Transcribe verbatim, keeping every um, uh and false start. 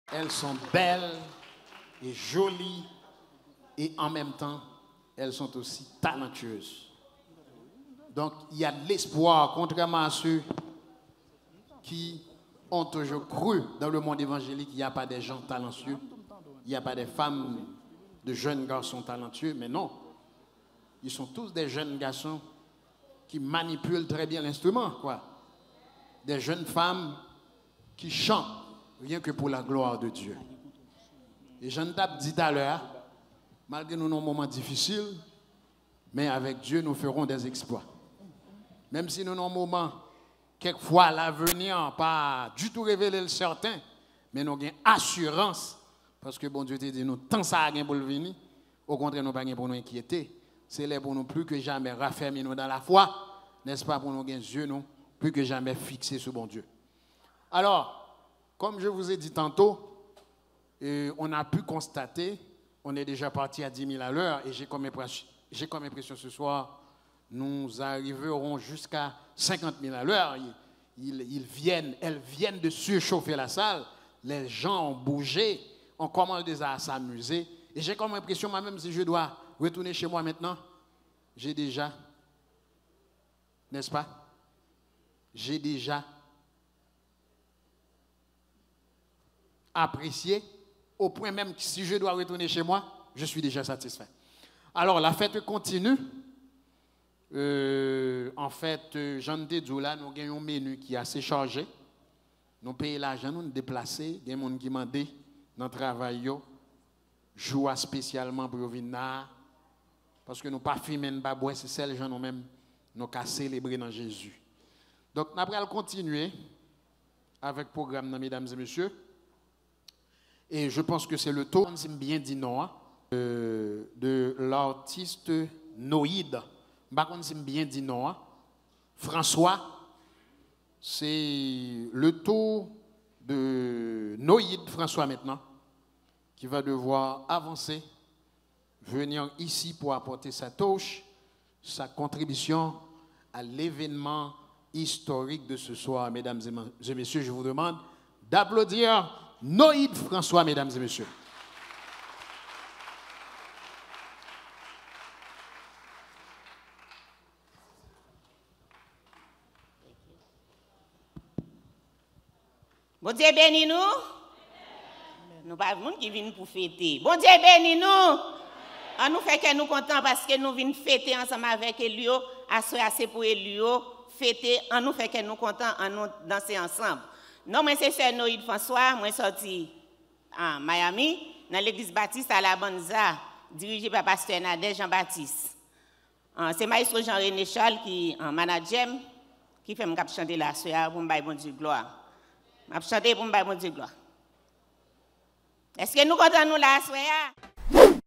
Elles sont belles et jolies et en même temps, elles sont aussi talentueuses. Donc, il y a de l'espoir, contrairement à ceux qui ont toujours cru dans le monde évangélique qu'il n'y a pas des gens talentueux, il n'y a pas des femmes, de jeunes garçons talentueux, mais non. Ils sont tous des jeunes garçons qui manipulent très bien l'instrument, quoi. Des jeunes femmes qui chantent rien que pour la gloire de Dieu. Et je ne t'ai dit tout à l'heure, malgré nos moments difficiles, mais avec Dieu, nous ferons des exploits. Même si nous avons un moment, quelquefois, l'avenir pas du tout révélé le certain, mais nous avons assurance, parce que bon Dieu te dit, nous, tant ça a pour le venir, au contraire, nous n'avons pas pour nous inquiéter. C'est là pour nous plus que jamais raffermir nous dans la foi, n'est-ce pas, pour nous gagner yeux, nous, plus que jamais fixés sur bon Dieu. Alors, comme je vous ai dit tantôt, euh, on a pu constater, on est déjà parti à dix mille à l'heure, et j'ai comme impression, j'ai comme impression ce soir, nous arriverons jusqu'à cinquante mille à l'heure. Ils, ils viennent, elles viennent de surchauffer la salle, les gens ont bougé, on commence déjà à s'amuser, et j'ai comme impression, moi-même, si je dois retourner chez moi maintenant, j'ai déjà, n'est-ce pas? J'ai déjà apprécié, au point même que si je dois retourner chez moi, je suis déjà satisfait. Alors, la fête continue. Euh, en fait, Jean de là, nous avons un menu qui est assez chargé. Nous payons l'argent, nous nous déplaçons. Il y a des gens qui demandent dans le travail, jouer spécialement pour venir. Parce que nous ne pas filmer, nous pas boire, c'est celles gens nous-mêmes, nous avons célébrer dans Jésus. Donc, nous allons continuer avec le programme, mesdames et messieurs. Et je pense que c'est le tour, si bien dit non, euh, de l'artiste Noïd. Par contre, si bien dit non, François, c'est le tour de Noïd François maintenant, qui va devoir avancer, venir ici pour apporter sa touche, sa contribution à l'événement historique de ce soir. Mesdames et messieurs, je vous demande d'applaudir Noïd François, mesdames et messieurs. Bon Dieu bénis nous. Nous pas de monde qui vient pour fêter. Bon Dieu bénis nous. On nous fait que nous contents parce que nous venons fêter ensemble avec Elio, associer pour Elio, fêter, on nous fait que nous contents, on nous danser ensemble. Non, moi c'est Sœur Noïd François, moi sorti à Miami, dans l'église baptiste à la Bonza, dirigée par pasteur Nader Jean-Baptiste. C'est maître Jean-René Charles qui est manager, qui fait me chanter la soeur pour me bailler bon Dieu gloire. Je chanter pour me bailler bon Dieu gloire. Est-ce que nous comptons nous la soeur?